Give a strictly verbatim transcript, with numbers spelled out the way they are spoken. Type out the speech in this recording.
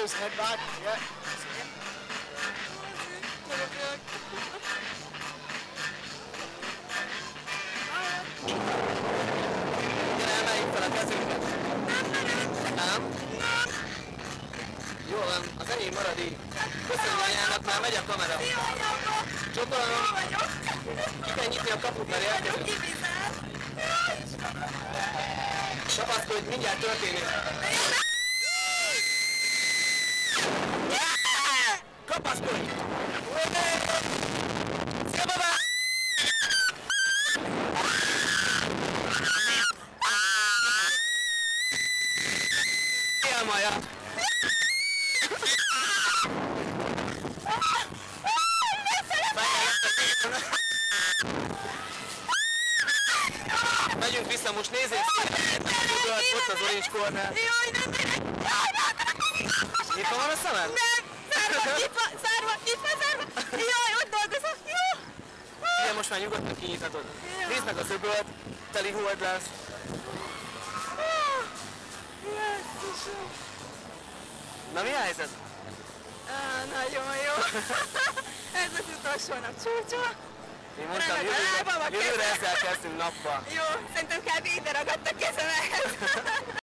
shoulders, head back. Yeah. Gyere, emeljük fel a kezünket. Nem? Jó van, az enyém marad így. Köszönjük anyának, már megy a kamera. Csokolom. Ki kell nyitni a kaput, mert érkezünk. Tapaszkodj, mindjárt történik. Kapaszkodj! Szia, babá! Szia, Maja! Megyünk vissza, most nézzék! Ott az Orange Corner. Jaj, nem megyek! Nyitva van a szemed? Nem! Szárva, nyitva, szárva, nyitva, szárva! Jaj, ott dolgozok! Jó! Ugye most már nyugodtan kinyithatod. Nézd meg az öbölt, teli hold lesz. Na, mi a helyzet? Á, nagyon jó! Ez az utolsó nap csúcsa. Én mondtam, jövőre, jövőre ezzel kezdünk nappal. Jó, szerintem kb. Ide ragadt a kezemet.